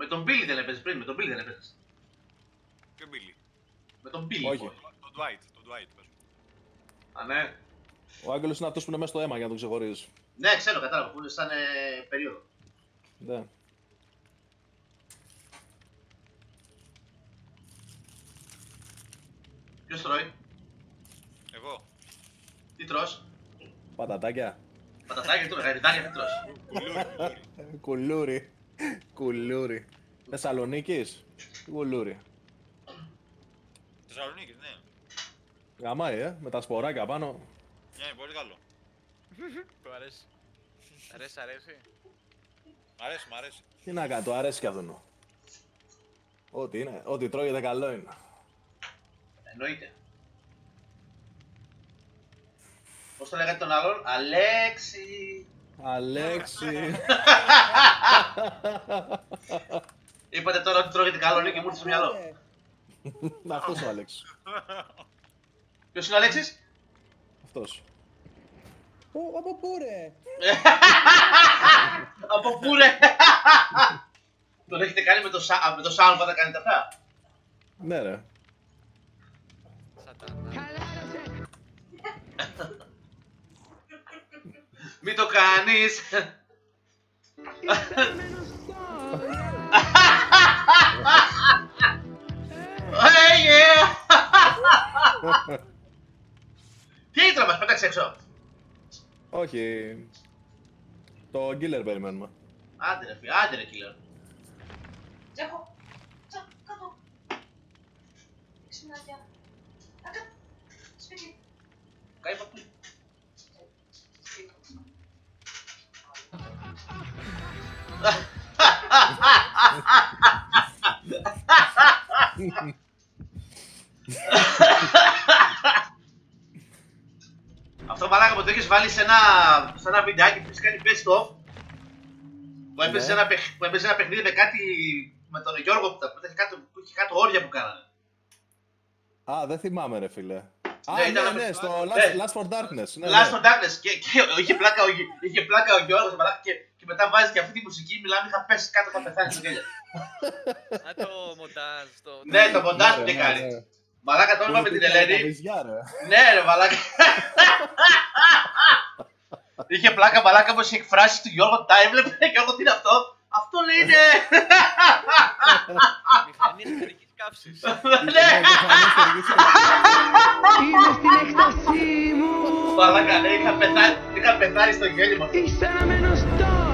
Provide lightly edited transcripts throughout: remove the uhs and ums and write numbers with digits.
Με τον Billy δεν έπαιζες πριν, με τον Billy δεν έπαιζες. Ποιο Billy? Με τον Billy. Όχι. Τον Dwight, πες. Α, ναι. Ο Άγγελος είναι αυτός που είναι μέσα στο αίμα για να τον ξεχωρίζεις. Ναι, ξέρω, κατάλαβα, που είναι σαν περίοδο. Ναι. Ποιος τρώει, Εγώ. τι τρως, Πατατάκια. πατατάκια τρώει, γαριδάκια τι τρως. Κουλούρι. Κουλούρι. Θεσσαλονίκης. Κουλούρι. Θεσσαλονίκης, ναι. Γαμάει, με τα σποράκια πάνω. Ναι, είναι πολύ καλό. Του αρέσει. Αρέσει. Μ' αρέσει. Τι να κάνει, του αρέσει κι αυτόν. Ό,τι είναι, ό,τι τρώγεται καλό είναι. Εννοείται. Πώς το λέγατε τον άλλον, Αλέξη. Αλέξη. Είπατε τώρα ότι τρώγεται καλό, λέει και μου ήρθε στο μυαλό. Αυτός ο Αλέξη. Ποιος είναι ο Αλέξης? Αυτός. Από πού ρε? Από πού ρε? Τον έχετε κάνει με το sound πάντα κάνετε αυτά? Ναι ρε. Σατανά. Μην το κάνεις. Hey, yeah. Τι έγινε να μας πέταξε έξω? Όχι. Το killer περιμένουμε. Άντε ρε φίλε, άντε ρε killer. Τζέχο, κάτω. Ξυνάκια. Κάτω. Σπίτι. Κάει παππού. Αυτό μαλάκα που το έχεις βάλει σε ένα βιντεάκι που έχεις κάνει best of. Που έπαιζε ένα παιχνίδι με τον Γιώργο που είχε κάτω όρια που κάνανε. Α, δεν θυμάμαι ρε φίλε. Ναι, Α, ναι, στο Last for Darkness. Ναι, Last for Darkness και είχε πλάκα ο Γιώργος μαλάκα και μετά βάζει και αυτή τη μουσική, μιλάμε, είχα πέσει κάτω, είχα πεθάνει στο γέλιο. Α, το μοντάζ. Ναι, το μοντάζ που είχε κάνει. Μαλάκα το όνομα με την Ελένη. Ναι ρε μαλάκα. Είχε πλάκα μαλάκα πως είχε εκφράσει του Γιώργο, τα έβλεπε και εγώ τι είναι αυτό. Αυτό λέει είναι. Μηχανή εσωτερικής καύσης. Ναι. Είμαι στην έκστασή μου. Μαλάκα ναι, είχα πεθάνει στο γέλιο μου. Είσαι αναμένος τώρα.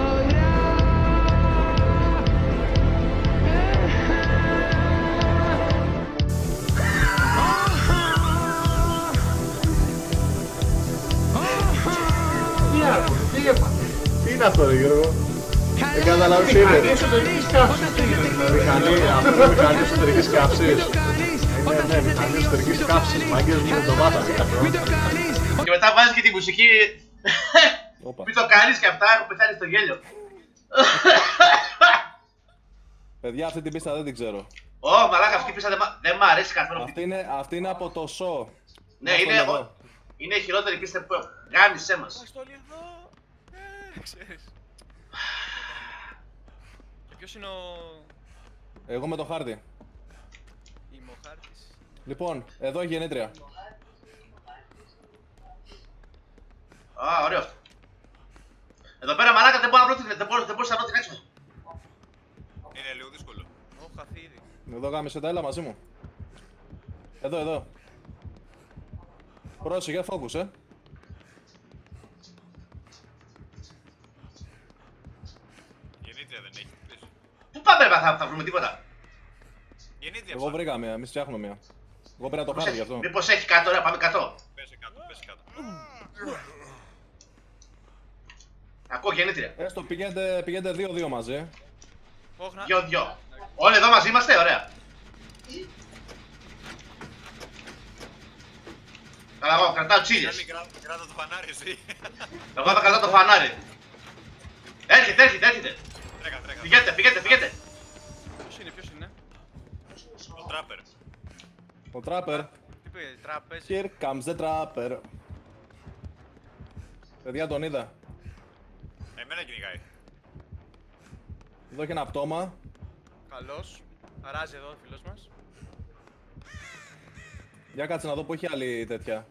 Τι είναι αυτό ρε Γιώργο? Δεν καταλάβεις τι είναι. Μηχανή εσωτερικής καύσης. Μηχανή εσωτερικής καύσης. Ναι, μηχανή εσωτερικής καύσης. Μάγκες μου με το μάθαμε. Και μετά βάζεις και τη μουσική. Μην το κάνεις και αυτά, έχω πεθάνει στο γέλιο. Παιδιά, αυτή την πίστα δεν την ξέρω. Ω, μαλάκα, αυτή η πίστα δεν μ' αρέσει καθόλου. Αυτή είναι από το show. Ναι, είναι η χειρότερη πίστα που έχω. Γάμισέ μας. Μας το εδώ. Ξέρεις. Και ποιος είναι Εγώ με το χάρτη. ημοχάρτης? Λοιπόν, εδώ η γεννήτρια. Α, ωραίο αυτό. Εδώ πέρα μαλάκα δεν μπορούσα να βρω την έξοδο. Είναι λίγο δύσκολο. Έχω χαθεί ήδη. Εδώ γάμισε τα, έλα μαζί μου. Εδώ. Πρόσεχε, focus, Γεννήτρια δεν έχει. Πού πάμε, θα βρούμε τίποτα. Γεννήτρια Εγώ βρήκα μία, εμείς φτιάχνουμε μία. Εγώ πήρα το χάρτη γι' αυτό. Μήπως έχει κάτω, ωραία, πάμε κάτω. Πέσε κάτω. Ακούω γεννήτρια. Έστω πηγαίνετε 2-2 μαζί. Δυο. Όλοι εδώ μαζί είμαστε, ωραία. Καλά, εγώ κρατάω τσίλιες. Κράτα το φανάρι εσύ. Εγώ θα κρατάω το φανάρι. Έρχεται. Τρέκα. Πηγαίνετε. Ποιος είναι? Ο τράπερ. Ο τράπερ. Τι πήγε, τράπεζ? Here comes the trapper. Παιδιά, τον είδα. Εμένα κυνηγάει. Εδώ έχει ένα πτώμα. Καλός. Αράζει εδώ ο φίλος μας. Για κάτσε να δω που έχει άλλη τέτοια.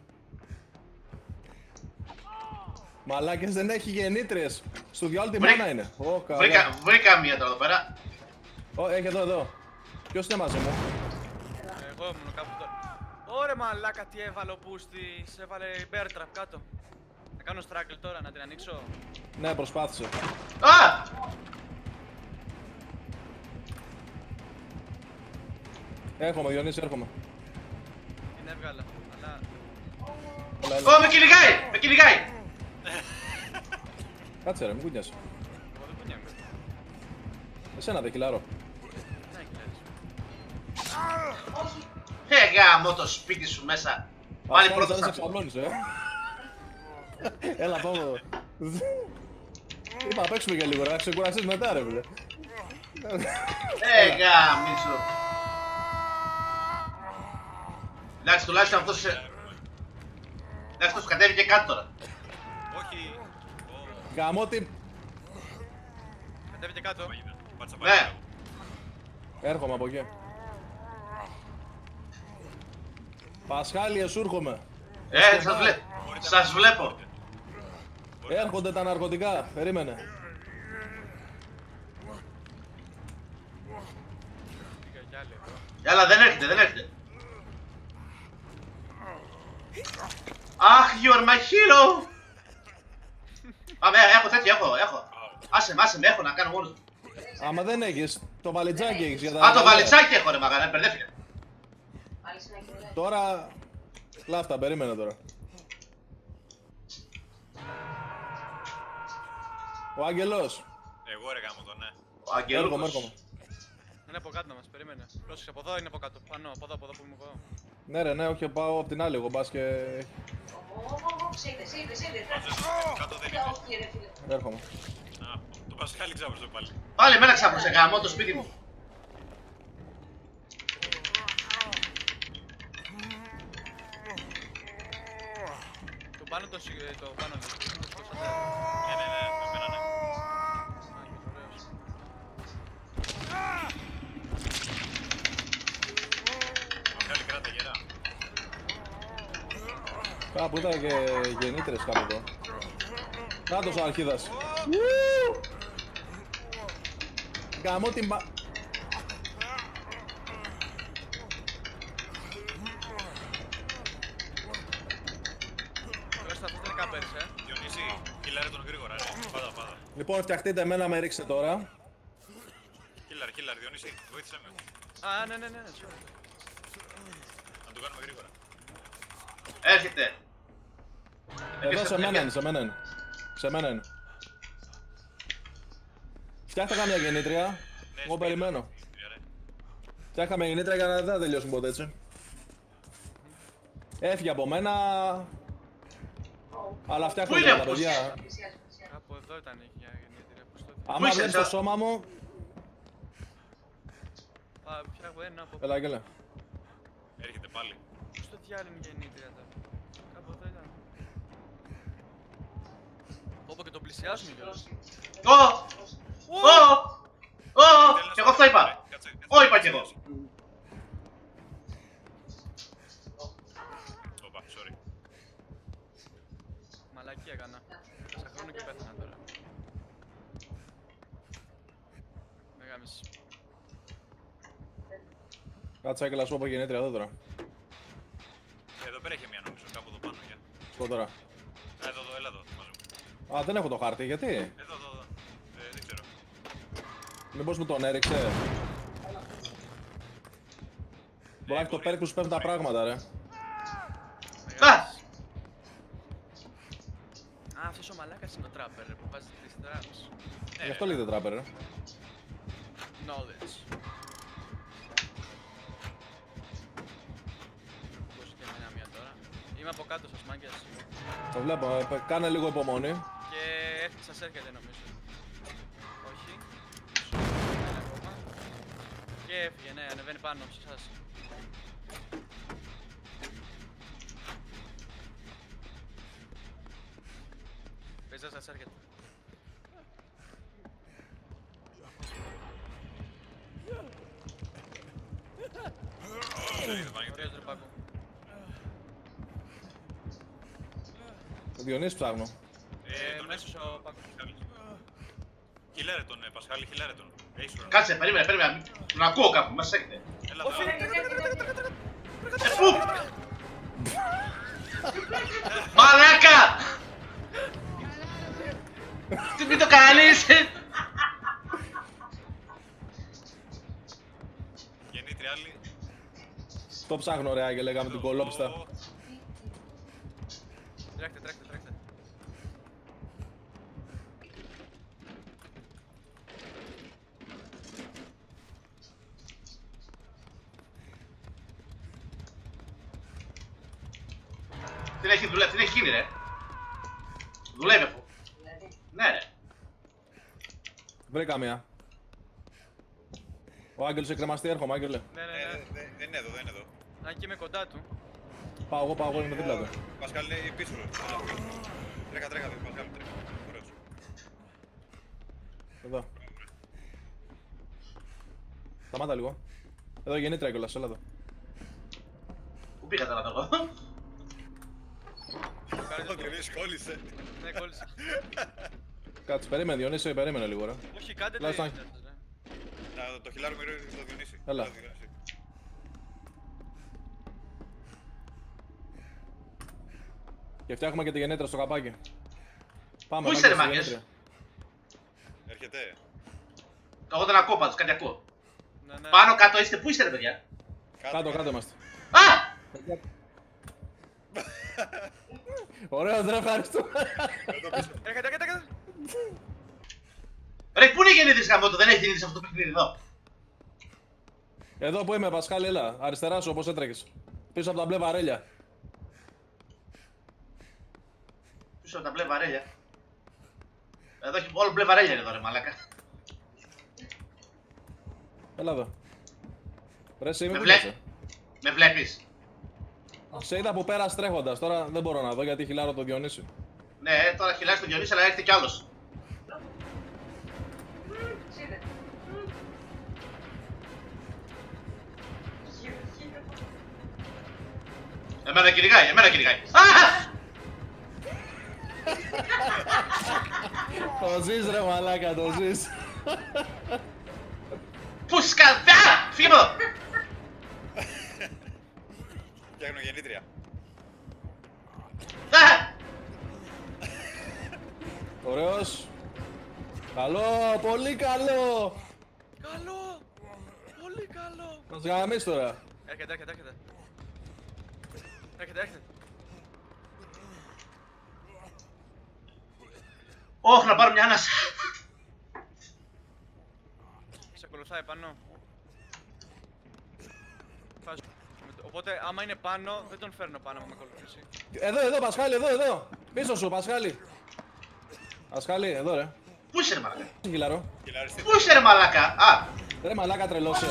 Μαλάκες, δεν έχει γεννήτριες. Στο διάλογο τη μάνα είναι. Βρήκα μία τώρα εδώ πέρα. Έχει εδώ. Ποιος είναι μαζί μου? Εγώ ήμουν κάπου τώρα. Ωρε μαλάκα, τι έβαλε ο Μπούστης. Έβαλε bear trap κάτω. Θα κάνω struggle τώρα, να την ανοίξω. Ναι, προσπάθησε. Α! Έρχομαι, Διονύση, έρχομαι. Την έβγαλα. Αλλά... Έλα. Ω, με κυνηγάει! Με κυνηγάει! Κάτσε ρε, μην κουνιάσαι. Εγώ δεν κουνιάμαι. Εσένα δεν κυλάρω. Ναι, κοιτάξτε. Γάμο το σπίτι σου μέσα. Πάλι πρώτος θα σε θα ξαπλώνεις, Έλα, πάμε. Είπα, παίξουμε και λίγο, να ξεκουραστείς μετά, ρε, φίλε. Γάμισο. Εντάξει, τουλάχιστον αυτός... Εντάξει, αυτός κατέβηκε κάτω τώρα. Όχι. Γαμώ την... Κατέβηκε κάτω. Πάτσα Ναι. πάλι. Έρχομαι από εκεί. Πασχάλη, εσού έρχομαι. Σας βλέπω. Έρχονται τα ναρκωτικά, περίμενε. Πήγα κι άλλη εδώ. Έλα, δεν έρχεται, δεν έρχεται. Αχ, you are my hero. Πάμε, έχω τέτοιο, έχω. Άσε με, έχω να κάνω μόνος. Άμα δεν έχεις, το βαλιτσάκι έχεις για τα... Α, το βαλιτσάκι έχω ρε μαγάρα, μπερδεύτηκα. Τώρα... Λάφτα, περίμενε τώρα. Ο Άγγελος. Εγώ ρε γάμο το, ναι. Ο Αγγελούκος. Έρχομαι. Είναι από κάτω να μας, περίμενε. Πρόσεξε, από εδώ είναι από κάτω. Πάνω, από εδώ που είμαι εγώ. Ναι ρε, ναι, όχι, πάω απ' την άλλη, εγώ μπας και... Σύντε. Κάτω δεν είναι. Όχι ρε φίλε. Έρχομαι. Α, το Πασχάλη ξάπλωσε πάλι. Πάλι εμένα ξάπλωσε γάμο το σπίτι μου. Το πάνω το πάνω. Ναι, εμένα ναι. Πασχάλη κράτα γερά. Κάπου ήταν και γεννήτρες κάπου εδώ. Νάτος ο Αρχίδας. Γαμώ την πα... Τώρα αυτό δεν είναι καπέρς, Διονύση, κυλάρε τον γρήγορα, ρε. Πάντα. Λοιπόν, φτιαχτείτε εμένα, με ρίξτε τώρα. Κυλάρ, Διονύση, βοήθησέ με. Α, ναι. Να το κάνουμε γρήγορα. Έρχεται. Εδώ σε μένα είναι. Σε μένα είναι. Φτιάχτα καμιά γεννήτρια. Εγώ περιμένω. Φτιάχτα μια γεννήτρια για να δεν θα τελειώσουν ποτέ έτσι. Έφυγε από μένα. Αλλά φτιάχνω είναι τα αυτός? παιδιά. Από εδώ ήταν η γεννήτρια. Άμα είσαι, βλέπεις το σώμα μου. Φτιάχνω ένα από... Έλα, έλα. Έρχεται πάλι. Πώς το διάλειμμα η γεννήτρια τώρα. Κάπου εδώ ήταν. Όπου και τον πλησιάζουμε κιόλας. Κι εγώ αυτό είπα. Είπα κι εγώ. Όπα, sorry. Μαλακή έκανα. Σαν χρόνο και πέθανα τώρα. Με γάμισε. Κάτσε Άγγελα, σου πω γεννήτρια εδώ τώρα. Εδώ πέρα έχει μια νομίζω, κάπου εδώ πάνω, για. Στο τώρα. Εδώ, έλα εδώ, μαζί μου. Α, δεν έχω το χάρτη, γιατί? Εδώ. Δεν ξέρω. Μήπως μου τον έριξε. Μπορεί να έχει το πέρκ που σου πέφτουν τα πράγματα, ρε. Α, αυτός ο μαλάκας είναι ο τράπερ που βάζει τις traps. Γι' αυτό λέγεται τράπερ, ρε. Knowledge. Πώς και εμένα μία τώρα. Είμαι από κάτω σας μάγκες. Το βλέπω, κάνε λίγο υπομονή. Και σας έρχεται νομίζω. Όχι. Ένα ακόμα. Και έφυγε, ναι, ανεβαίνει πάνω σε εσάς. Παίζει σας έρχεται. Ωραίος ρε Πάκο. Ο Διονύσης ψάχνω. Μέσος ο Πάκος. Χιλέρε τον, Πασχάλη, χιλέρε τον. Κάτσε, περίμενε. Τον ακούω κάπου, μέσα έχετε. Έλα εδώ. Πού! Μαλάκα! Τι μην το κάνεις! Γεννήτρια άλλη. Το ψάχνω ρε Άγγελε, λέγαμε την κολόπιστα. Τρέχτε. Τι έχει γίνει ρε. Δουλεύει αφού. Ναι ρε. Βρήκα μία. Ο Άγγελος εκκρεμαστεί, έρχομαι Άγγελε. Ναι. Δεν είναι εδώ. Αν και είμαι κοντά του. Πάω εγώ, είμαι δίπλα του. Πασχάλη είναι πίσω ρε. Τρέχα, Πασχάλη, τρέχα. Ωραίος. Εδώ. Σταμάτα λίγο. Εδώ γεννήτρια κιόλας, έλα εδώ. Πού πήγα τώρα εγώ. Ο Κρυβής κόλλησε. Ναι, κόλλησα. Κάτσε, περίμενε Διονύση, περίμενε λίγο ρε. Όχι, κάντε το Λάστον. ίδιο. Το χιλάρο μου ήρθε το Διονύση. Έλα. Και φτιάχνουμε και τη γεννήτρια στο καπάκι. Πάμε. Πού είστε ρε στη μάγκες? γεννήτρια. Έρχεται. Εγώ δεν ακούω πάντως, κάτι ακούω. Ναι. Πάνω κάτω είστε, πού είστε ρε παιδιά? Κάτω είμαστε. Α! Ωραίος ρε, ευχαριστώ. Έρχεται. Ρε, πού είναι η γεννήτρια γαμώτο, δεν έχει γεννήτρια σε αυτό το παιχνίδι εδώ. Εδώ που είμαι, Πασχάλη, έλα. Αριστερά σου, όπως έτρεχες. Πίσω από τα μπλε βαρέλια. Πίσω από τα μπλε βαρέλια. Εδώ έχει όλο μπλε βαρέλια εδώ ρε μαλάκα. Έλα εδώ. Ρε, σε είμαι Με που βλέ- είσαι. Με βλέπεις? Σε είδα από πέρα τρέχοντας. Τώρα δεν μπορώ να δω γιατί χιλάρω το Διονύση. Ναι, τώρα χιλιάζει τον Διονύση, αλλά έρχεται κι άλλος. Εμένα κυνηγάει. Α! Το ζεις ρε μαλάκα, το ζεις. Πού σκαδά! Φύγε από εδώ! Φτιάχνω γεννήτρια. Α! Ωραίος. Καλό, πολύ καλό. Καλό! Πολύ καλό! Να σε γαμίσεις τώρα. Έρχεται. Όχ, να πάρω μια άνασα. Σε ακολουθάει πάνω. Οπότε άμα είναι πάνω, δεν τον φέρνω πάνω, άμα με ακολουθήσει. Εδώ, Πασχάλη, εδώ. Πίσω σου, Πασχάλη. Πασχάλη, εδώ ρε. Πού είσαι ρε μαλάκα? Χιλαρό. Χιλάριστη. Πού είσαι ρε μαλάκα? Α! Ρε μαλάκα τρελώσε.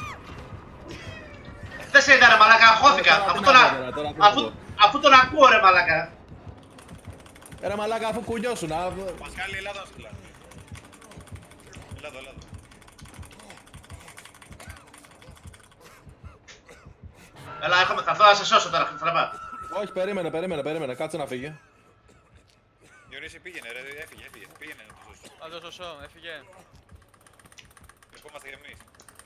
Δεν σε είδα ρε μαλάκα, αγχώθηκα. Τώρα, Αφού τι τον, να πω τώρα, τι να πω. αφού τον ακούω ρε μαλάκα. Ρε μαλάκα αφού κουνιώσουν. Πασχάλη, Ελλάδα να σου κλάσει. Ελλάδα. Έλα, θα έρθω να σε σώσω τώρα, θα Όχι, περίμενε, κάτσε να φύγει. Διονύση πήγαινε ρε, έφυγε. Πήγαινε να το σώσω. Α, το σωσό, έφυγε. Ερχόμαστε κι εμείς.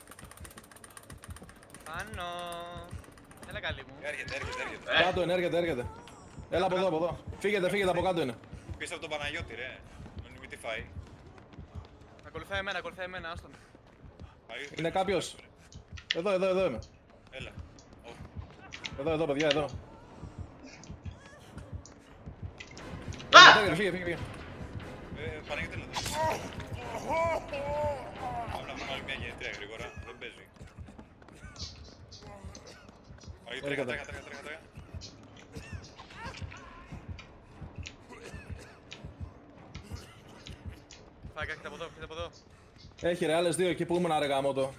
Πάνω. Έλα καλή μου. Έρχεται. Κάτω είναι, έρχεται. Έλα από εδώ. Φύγετε, από κάτω είναι. Πίσω από τον Παναγιώτη ρε. Μην τι φάει. Ακολουθάει εμένα, άστον. Είναι κάποιος. Εδώ είμαι. Έλα. Εδώ, παιδιά, εδώ. Α! Φύγε. Παναγιώτη έλα. Πάμε να βρούμε άλλη μια γεννήτρια γρήγορα. Δεν παίζει. Παναγιώτη, τρέχα. Φάγα, έρχεται από εδώ. Έχει ρε, άλλες δύο εκεί που ήμουν ρε γαμώτο.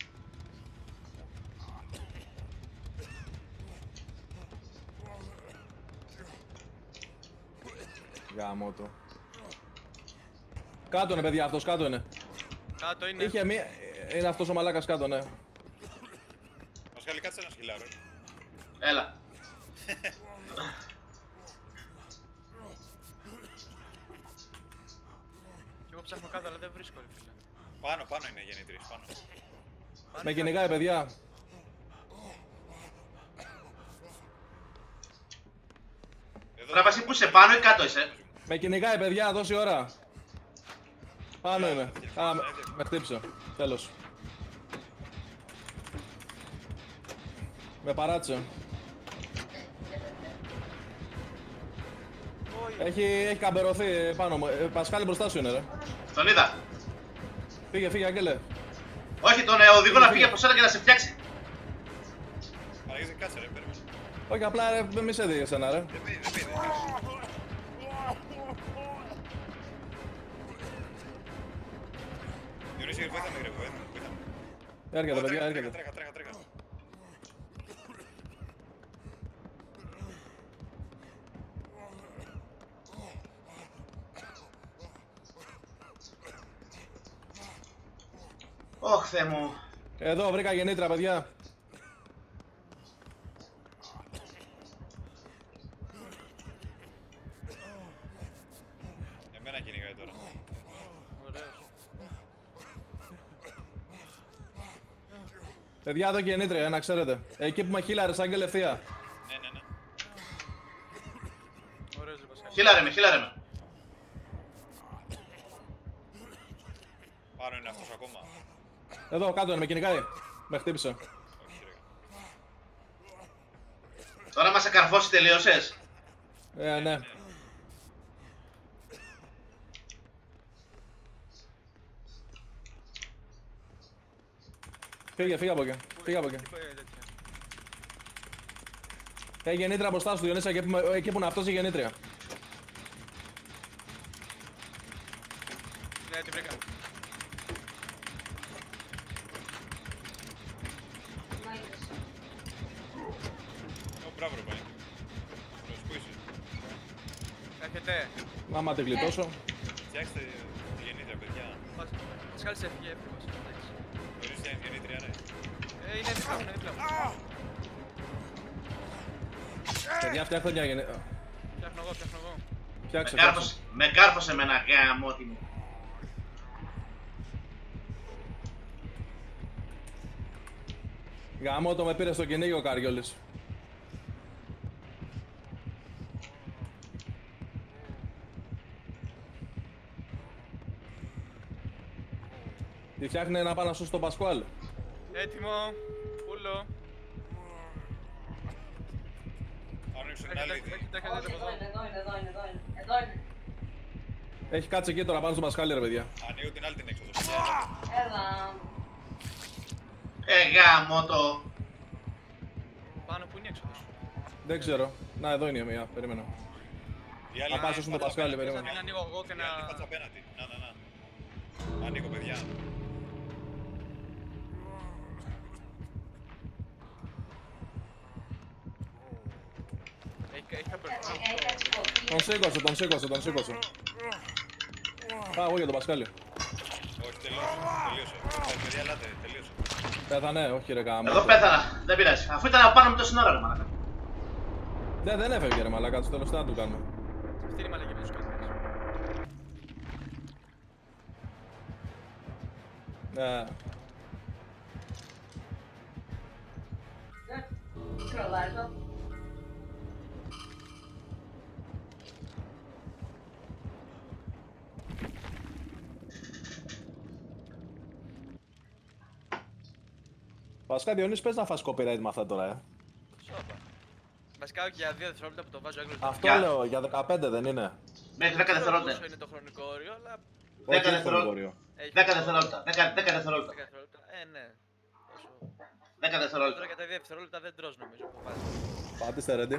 Γαμώτο. Κάτω είναι παιδιά αυτός, κάτω είναι. Κάτω είναι. Είχε μία... Είναι αυτός ο μαλάκας κάτω, ναι. Πασχάλη, κάτσε ένα σκυλάρο. Έλα. Κι εγώ ψάχνω κάτω, αλλά δεν βρίσκω, ρε φίλε. Πάνω είναι γεννήτριες, πάνω. Με κυνηγάει, παιδιά. Τώρα Βασί που είσαι πάνω ή κάτω είσαι. Με κυνηγάει, παιδιά, δώση ώρα. Πάνω είμαι. Α, με χτύψε. Τέλος. Με παράτησε. Έχει καμπερωθεί πάνω μου. Πασχάλη μπροστά σου είναι, ρε. Τον είδα. Φύγε, Αγγέλε. Όχι, τον οδηγώ να φύγει από σένα και να σε φτιάξει. Παραγίζει, κάτσε ρε, περίμενε. Όχι, απλά ρε, μη σε δει εσένα, ρε. Δεν πήγε. Διονύση, βοήθαμε ρε, βοήθαμε. Έρχεται, παιδιά, έρχεται. Τρέχα. Ωχ, Θεέ μου. Εδώ βρήκα γεννήτρα, παιδιά. Εμένα κυνηγάει τώρα. Ωραίος. Παιδιά, εδώ και γεννήτρια, να ξέρετε. Εκεί που με χείλαρες, Άγγελε, ευθεία. Ναι. Ωραίος, ρε Πασχάλη. Χίλαρε με. Πάνω είναι αυτός ακόμα. Εδώ, κάτω είναι, με κυνηγάει. Με χτύπησε. Όχι ρε. Τώρα μας σε καρφώσει, τελείωσες. Ναι. Φύγε από εκεί. Τι τέτοια. Έχει γεννήτρια μπροστά σου, Διονύσα, εκεί που είναι αυτός η γεννήτρια. Ναι, την βρήκα. Μπράβο ρε πάλι. Πού είσαι. Έρχεται. Άμα την γλιτώσω. Φτιάξτε τη γεννήτρια, παιδιά. Πασχάλη σε έφυγε, έφυγε. Εντάξει. Γνωρίζεις ποια είναι η γεννήτρια, ναι. Είναι δίπλα μου. Παιδιά, φτιάχνω μια γεννήτρια. Φτιάχνω εγώ. Φτιάξε. Με κάρφωσε με ένα γάμο μου. Γαμώ το με πήρε στο κυνήγι ο Καριόλης. Τι φτιάχνει να πάω να σώσει τον Πασκουάλ. Έτοιμο. Πούλο. Ανοίξω την άλλη. Έρχεται από εδώ. Εδώ είναι. Έχει κάτσει εκεί τώρα πάνω στον Πασκάλι, ρε παιδιά. Ανοίγω την άλλη την έξοδο. Έλα. Γάμο το. Πάνω που είναι η έξοδος. Δεν ξέρω. Να, εδώ είναι η μία. Περίμενα. Η άλλη Να πάω στον Πασκάλι, Θα περίμενα. την ανοίγω εγώ και Η άλλη φάτσα να... απέναντι. Να. Ανοίγω, παιδιά. Έχει κάποιο... Τον σήκωσε. Α, εγώ για τον Πασκάλι. Όχι, τελείωσε. Παιδιά, ελάτε, τελείωσε. Πέθανε, όχι ρε γάμο. Εδώ πέθανα. Δεν πειράζει. Αφού ήταν από πάνω με τόση ώρα, ρε μαλάκα. Δεν έφευγε ρε μαλάκα, στο τέλος τι να του κάνουμε. Αυτή είναι η μαλακή με τους κάτω. Ναι. Κρολάρι το. Βασικά Διονύση, πες να φας copyright με αυτά τώρα, Σόπα. Βασικά όχι για 2 δευτερόλεπτα που το βάζω έγκλος. Αυτό λέω, για 15 δεν είναι. Μέχρι 10 Δεν ξέρω δευτερόλεπτα. πόσο είναι το χρονικό όριο, αλλά... 10 Όχι, είναι δευτερόλεπτα. όριο. 10 δευτερόλεπτα. 10 δευτερόλεπτα. 10 δευτερόλεπτα. Ναι. Τόσο. 10 δευτερόλεπτα. Τώρα για τα 2 δευτερόλεπτα δεν τρως νομίζω που βάζει. Πάτε ready.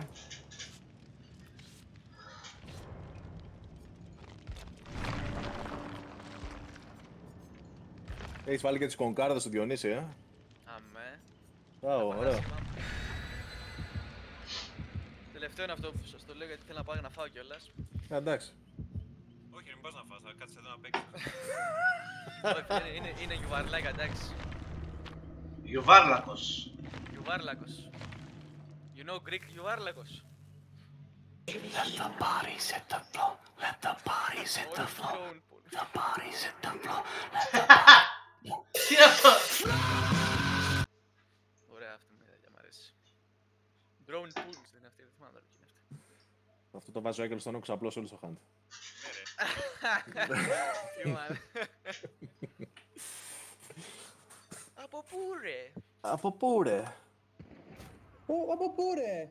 Έχεις βάλει και τις κονκάρδες του Διονύση, Αμέ. Ωραίο. Τελευταίο είναι αυτό που σας το λέω γιατί θέλω να πάω να φάω κιόλας. Εντάξει. Όχι, μην πας να φας, θα κάτσεις εδώ να παίξεις. Όχι, είναι γιουβαρλάκια, εντάξει. Γιουβάρλακος. Γιουβάρλακος. You know Greek Γιουβάρλακος. Let the bodies hit the floor. Let the bodies hit the floor. The bodies hit the floor. Τι είναι αυτό? Ωραία αυτή η ιδέα, μ' αρέσει. Drone pools δεν είναι αυτή, δεν θυμάμαι τι είναι αυτή. Αυτό το βάζει ο Άγγελος στον όξο απλώς όλο στο χάντι. Από πού ρε? Από πού ρε? Από πού ρε?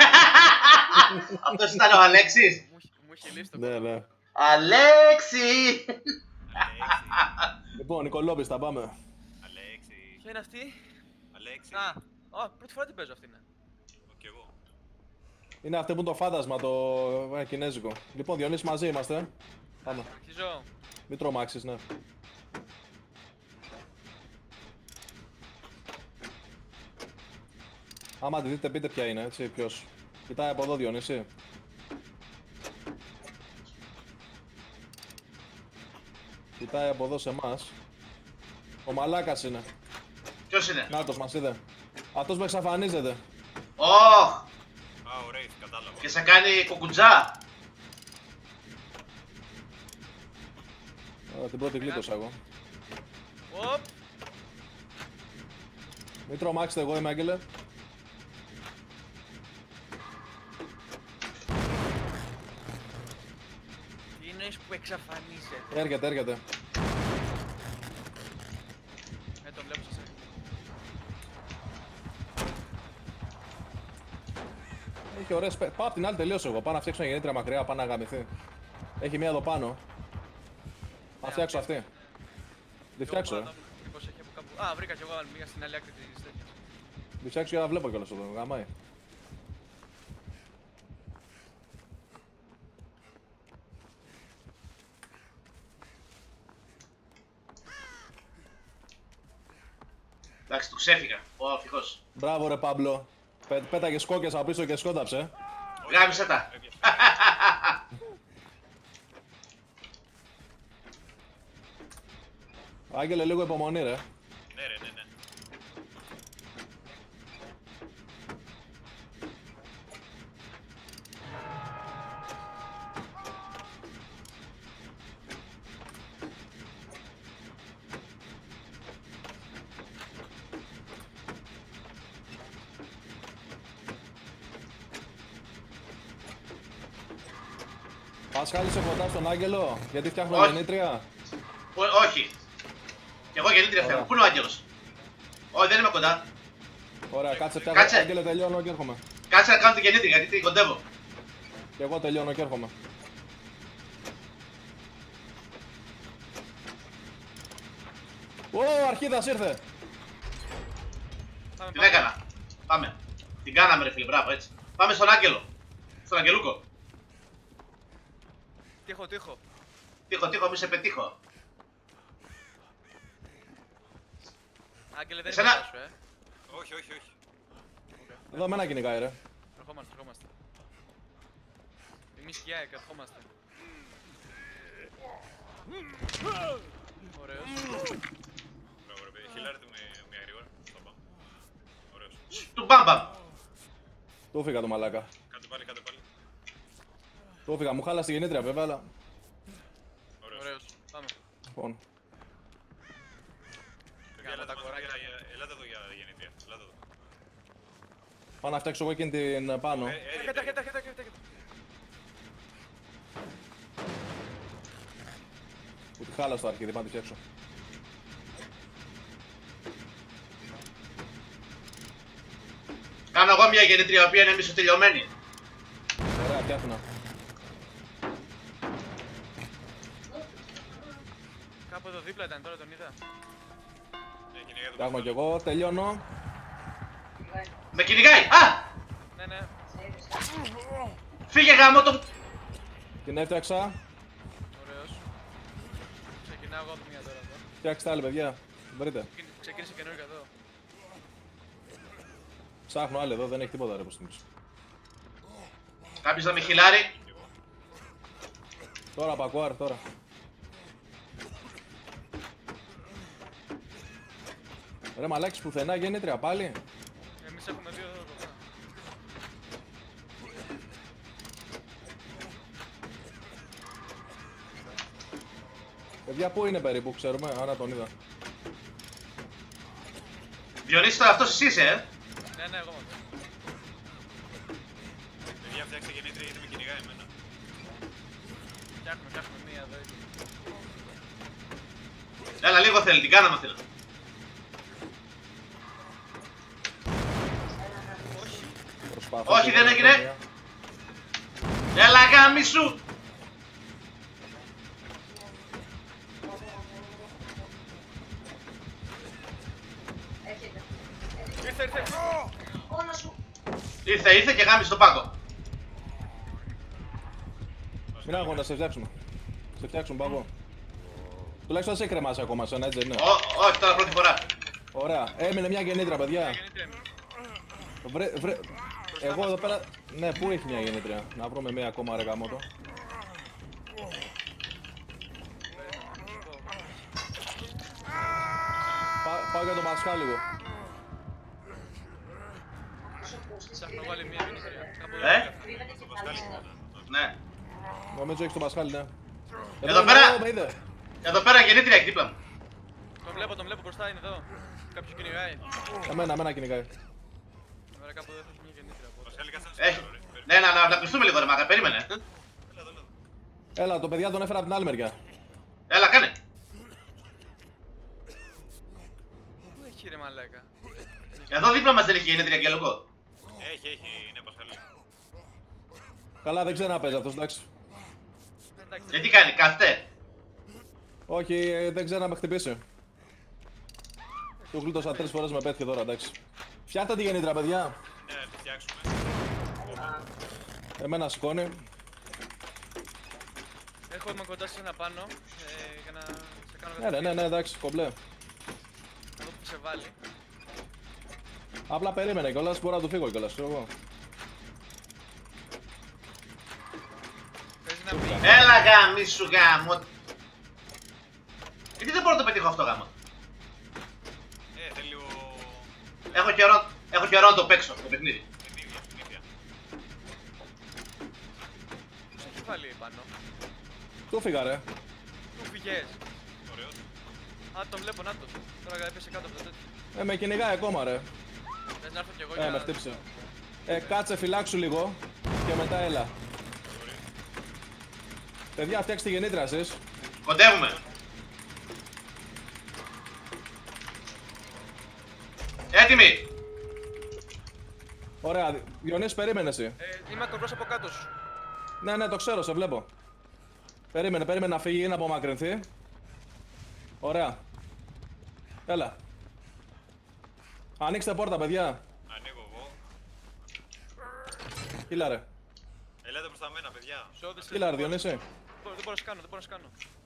Αυτός ήταν ο Αλέξης. Μου είχε λύσει το Ναι, ναι. Αλέξη! Λοιπόν, Νικολόπης, θα πάμε. Αλέξη. Ποια είναι αυτή? Αλέξη. Πρώτη φορά την παίζω αυτή είναι. Κι εγώ. Είναι αυτό που είναι το φάντασμα, το κινέζικο. Λοιπόν, Διονύση, μαζί είμαστε. Πάμε. Αρχίζω. Μην τρομάξεις, ναι. Άμα τη δείτε, πείτε ποια είναι, έτσι, ποιος. Κοιτάει από εδώ, Διονύση. Κοιτάει από εδώ σε εμάς. Ο μαλάκας είναι. Ποιος είναι? Νάτος, μας είδε. Αυτός που εξαφανίζεται. Ωχ! Α, ωραία, κατάλαβα. Και σε κάνει κουκουτζά. Την πρώτη γλίτωσα εγώ. Οπ! Μην τρομάξετε, εγώ είμαι, Άγγελε. Τι εννοείς που εξαφανίζεται? Έρχεται, έρχεται. Το βλέπω σε σένα. Έχει ωραίες πάω απ' την άλλη τελείωσε εγώ. Πάω να φτιάξω μια γεννήτρια μακριά, πάω να γαμηθεί. Έχει μία εδώ πάνω. Θα φτιάξω αυτή. Τη φτιάξω, Μήπως έχει από κάπου... Α, βρήκα κι εγώ μία στην άλλη άκρη της τέτοιας. Τη φτιάξω και να βλέπω κιόλας εδώ. Γαμάει. Εντάξει, του ξέφυγα. Ω, ευτυχώς. Μπράβο ρε Παμπλο. Πέταγε κόκκες από πίσω και σκόνταψε. Γάμισε τα. Άγγελε, λίγο υπομονή ρε. Ναι, ρε, ναι, ναι. Πασχάλη, σε κοντά στον Άγγελο, γιατί φτιάχνω Όχι. γεννήτρια. Όχι. Κι εγώ γεννήτρια φτιάχνω. Πού είναι ο Άγγελος? Όχι, δεν είμαι κοντά. Ωραία, κάτσε φτιάχνω. Κάτσε. Άγγελε, τελειώνω και έρχομαι. Κάτσε να κάνω τη γεννήτρια γιατί την κοντεύω. Και εγώ τελειώνω και έρχομαι. Ω, αρχίδας ήρθε. Πάμε, Την πάμε. έκανα. Πάμε. Την κάναμε ρε φίλε, μπράβο έτσι. Πάμε στον Άγγελο. Στον Αγγελούκο. Τύχω, τύχω. Τύχω, τύχω, μη σε πετύχω. Άγγελε, δεν Εσένα- είναι σου, Όχι, όχι, όχι. Εδώ μένα κυνηγάει ρε. Ερχόμαστε, ερχόμαστε. Εμείς σκιά, ερχόμαστε. Ωραίος. Μπράβο, ρε, παιδί. Χιλάρετε με μια γρήγορα. Θα πάω. Ωραίος. Του μπαμπαμ. Του έφυγα το μαλάκα. Κάντε πάλι, κάντε πάλι. Του έφυγα, μου χάλασε τη γεννήτρια βέβαια, αλλά. Ωραίος. Ωραίος. Πάμε. Λοιπόν, Παιδιά, Κάνουμε τα κοράκια. Ελάτε εδώ για γεννήτρια. Ελάτε εδώ. πάω να φτιάξω εγώ εκείνη την πάνω. Έρχεται, έρχεται, έρχεται, έρχεται. Που τη χάλασε το αρχίδι, πάω να τη φτιάξω. Κάνω εγώ μια γεννήτρια η οποία είναι μισοτελειωμένη. Ωραία, φτιάχνα. Κάπου εδώ δίπλα ήταν τώρα, τον είδα. Έγινε για το Φτιάχνω κι εγώ, τελειώνω. Με κυνηγάει. Α! Ναι, ναι. Φύγε γάμο το. Την έφτιαξα. Ωραίος. Ξεκινάω εγώ από τη μία τώρα εδώ. Φτιάξτε άλλη, παιδιά. Βρείτε. Ξεκίνησε καινούργια εδώ. Ψάχνω άλλη εδώ, δεν έχει τίποτα ρε προς την πίσω. Κάποιος να με χιλάρει. Τώρα πακουάρ, τώρα. Ε, Ρε μαλάκης, πουθενά γεννήτρια πάλι. Εμείς έχουμε δύο εδώ. Παιδιά, πού είναι περίπου, ξέρουμε, άρα τον είδα. Διονύση, τώρα αυτός εσύ είσαι, Ναι, εγώ μόνο. Παιδιά, φτιάξτε γεννήτρια γιατί με κυνηγάει εμένα. Φτιάχνουμε μία εδώ. Έλα, λίγο θέλει, την κάναμε θέλω. Προσπάθω. Όχι, δεν έγινε. Έλα, γάμισου! Έρχεται. Ήρθε. Μόνο σου. Ήρθε και γάμισε τον πάγκο. Μην αγώνα, σε φτιάξουμε. Σε φτιάξουμε, πάγο. Τουλάχιστον δεν σε κρεμάσει ακόμα, σένα έτσι δεν είναι. Όχι, τώρα πρώτη φορά. Ωραία, έμεινε μια γεννήτρια, παιδιά. Γεννήτρια είναι. Βρε. Εγώ εδώ πέρα. Ναι, πού έχει μια γεννήτρια. Να βρούμε μια ακόμα ρε γαμότο. Πάω για το Πασχά λίγο. Ψάχνω βάλει μία γεννήτρια. Κάπου Ε? εδώ. Ναι. Νομίζω έχει το Πασχάλη, ναι. Εδώ πέρα. με είδε. Εδώ πέρα γεννήτρια έχει δίπλα μου. Τον βλέπω μπροστά, είναι εδώ. Κάποιος κυνηγάει. Εμένα κυνηγάει. Εμένα κάπου εδώ έχει μια γεννήτρια. οπότε. Πασχάλη, κάτσε Έχει. να σε Ναι, να κλειστούμε λίγο ρε μάγκα, περίμενε. Έλα, το παιδιά τον έφερα από την άλλη μεριά. Έλα, κάνε. Πού έχει ρε μαλάκα. Εδώ δίπλα μας δεν έχει γεννήτρια και λόγο. Έχει, είναι Πασχάλη. Καλά, δεν ξέρω να παίζει αυτός, εντάξει. Εντάξει, Γιατί κάνει, κάθεται. Όχι, δεν ξέρω να με χτυπήσει. Του γλίτωσα 3 φορές με πέτυχε τώρα, εντάξει. Φτιάχτε τη γεννήτρια, παιδιά. Ναι, να τη φτιάξουμε. Εμένα σηκώνει. έχω είμαι κοντά σε ένα πάνω για να σε κάνω Ναι, εντάξει, κομπλέ. να δω που σε βάλει. Απλά περίμενε κιόλας, μπορώ να του φύγω κιόλας, ξέρω εγώ. Παίζει να πει. Έλα γάμισου γάμο. Γιατί δεν μπορώ να το πετύχω αυτό γάμο. Θέλει λίγο... Έχω καιρό να το παίξω το παιχνίδι. Παιχνίδια. Ποιος έχει βάλει πάνω. Του φύγα, ρε. Πού φυγες. Ωραίος. Α, τον βλέπω, να το. Τώρα έπεσε κάτω από το τέτοιο. Με κυνηγάει ακόμα, ρε. Θες να έρθω κι εγώ για Με να... χτύπησε. Κάτσε, φυλάξου λίγο. Και μετά έλα. Παιδιά, φτιάξτε τη γεννήτρια εσείς. Κοντεύουμε. Έτοιμοι. Ωραία, Διονύση, περίμενε εσύ. Είμαι ακριβώς από κάτω σου. Ναι, το ξέρω, σε βλέπω. Περίμενε να φύγει ή να απομακρυνθεί. Ωραία. Έλα. Ανοίξτε πόρτα, παιδιά. Ανοίγω εγώ. Κοίτα ρε. Ελάτε προς τα μένα, παιδιά. Σώδησε. Κοίτα ρε, Διονύση. Δεν μπορώ να σκάνω.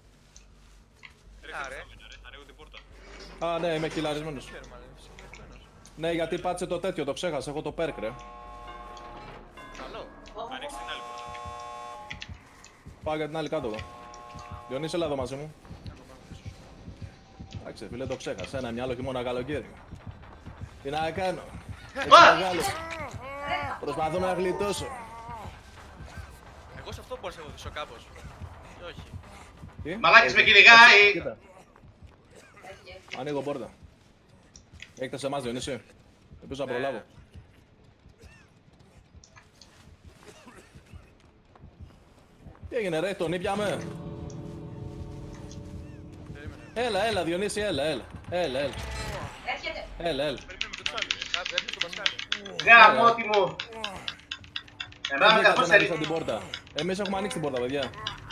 Ρίξτε Άρε. προς τα μένα, ρε. Ανοίγω την πόρτα. Α, ναι, είμαι κυλαρισμένος. Χαίρομαι, αλλά είμαι συγκεκριμένος. Ναι, γιατί πάτησε το τέτοιο, το ξέχασα. Έχω το perk, ρε. Καλό. Ανοίξτε την άλλη πόρτα. Πάω για την άλλη κάτω εδώ. Διονύση, έλα εδώ μαζί μου. Εντάξει, φίλε, το ξέχασα. Ένα μυαλό και μόνο καλοκαίρι. Τι να κάνω. Έτσι μεγάλος. Προσπαθώ να γλιτώσω. Εγώ σε αυτό μπορούσα να βοηθήσω κάπως. Και όχι. Τι? Μαλάκης με κυνηγάει. Κοίτα. Ανοίγω πόρτα. Έχετε σε εμάς, Διονύση. Ελπίζω να προλάβω. Τι έγινε ρε, τον ήπιαμε. Περίμενε. Έλα, Διονύση, έλα. Έρχεται. Έλα. Περίμενε με το τσάλι. Έρχεται το Πασχάλη. Γαμώτη μου. Εμένα με καθώς Δεν ανοίξα θέλει. την πόρτα. Εμείς έχουμε ανοίξει την πόρτα, παιδιά.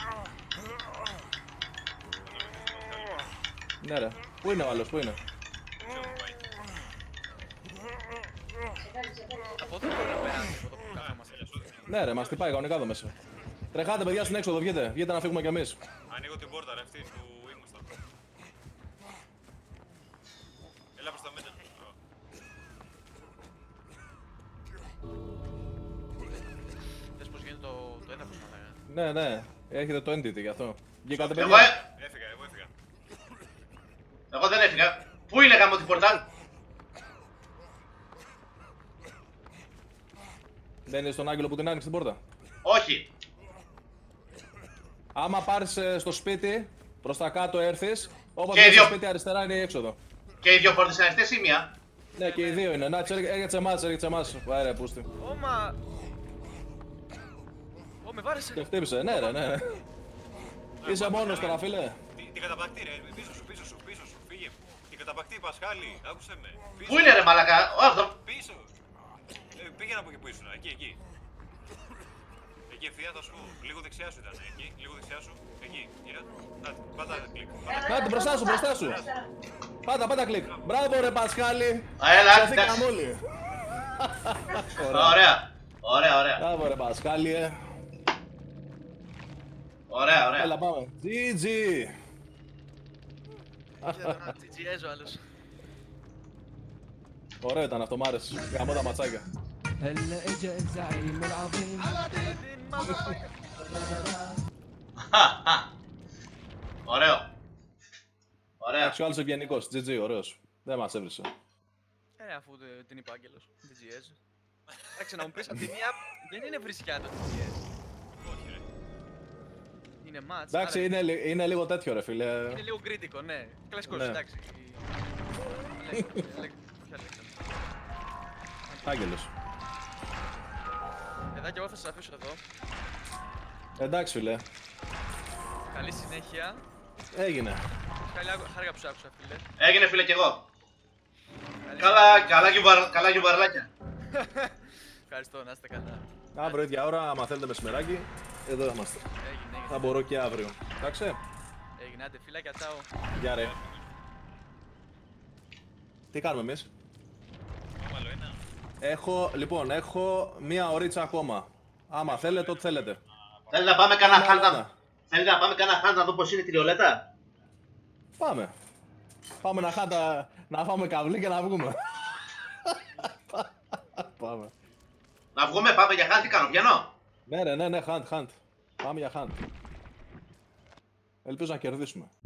Ναι ρε. Πού είναι ο άλλος, πού είναι. Από εδώ μπορεί να περάσει από το που καθόμαστε. Ναι ρε, μας χτυπάει κανονικά εδώ μέσα. Τρεχάτε παιδιά στην έξοδο, βγείτε να φύγουμε κι εμείς. Ανοίγω την πόρτα, ρε, αυτή του ήμουστα. Έλα προς τα μένα. Θες πως γίνεται το έδαφος να λέγα. Ναι, έχετε το entity γι' αυτό. Βγήκατε Εγώ, παιδιά. Έφυγα. εγώ δεν έφυγα. Πού είναι γάμο την πόρτα. Μπαίνεις στον Άγγελο που την άνοιξε την πόρτα. Όχι. Άμα πάρεις στο σπίτι, προς τα κάτω έρθεις. Όποτε Και οι πας στο δύο. σπίτι αριστερά είναι η έξοδο. Και οι δύο πόρτες είναι ανοιχτές ή μία. Ναι, και οι δύο είναι. Να, έρχεται σε εμάς, έρχεται σε εμάς. Ωραία, πούστη. Ωμα. Ω, με βάρεσε. Και χτύπησε, ναι, ρε, ναι. Είσαι μόνος τώρα, φίλε. Την καταπακτή ρε, πίσω σου, φύγε. Την καταπακτή Πασχάλη, άκουσε με. Πού είναι ρε μαλακά, ο αυτό. Πίσω. Πήγαινε από εκεί που ήσουν, εκεί. Εκεί ευθεία θα σου πω, λίγο δεξιά σου ήταν, εκεί, λίγο δεξιά σου, εκεί, γύρω. Πάτα κλικ. Πάτε μπροστά σου. Πάτα κλικ. Μπράβο ρε Πασχάλη. Έλα, Σωθήκαμε εντάξει. όλοι. Ωραία. Μπράβο ρε Πασχάλη, Ωραία. Έλα πάμε. GG. GGS ο άλλος. Ωραίο ήταν αυτό, μ' άρεσε. Γαμώ τα ματσάκια. هلا اجا الزعيم العظيم Ωραίο. Εντάξει, ο άλλος ευγενικός. GG, ωραίος. Δεν μας έβρισε. Αφού την είπε ο Άγγελος. GGS. Εντάξει, να μου πεις, απ' τη μία δεν είναι βρισιά το GGS. Είναι μάτς. Εντάξει, είναι λίγο τέτοιο ρε φίλε. Είναι λίγο κρίτικο, ναι. Κλασικός, Ναι. εντάξει. Ποια λέξη. Άγγελος. Παιδάκι, εγώ θα σας αφήσω εδώ. Εντάξει φίλε. Καλή συνέχεια. Έγινε. Χάρηκα που σ' άκουσα, φίλε. Έγινε φίλε κι εγώ. Καλή Καλά γιουβαρλάκια. Ευχαριστώ, να είστε καλά. Αύριο ίδια ώρα, άμα θέλετε μεσημεράκι, εδώ είμαστε. Έγινε. Θα μπορώ και αύριο. Εντάξει. Έγινε, άντε φύλακια, τσάω. Γεια ρε. Τι κάνουμε εμείς? Έχω μία ωρίτσα ακόμα. Άμα θέλετε, ό,τι θέλετε. Θέλετε να πάμε κανένα Έλα. χάντα να δω πως είναι η τριολέτα. Πάμε. Πάμε να φάμε καβλί και να βγούμε. Πάμε. Να βγούμε, πάμε για χάντα, τι κάνω, βγαίνω. Ναι, hunt. Πάμε για hunt. Ελπίζω να κερδίσουμε.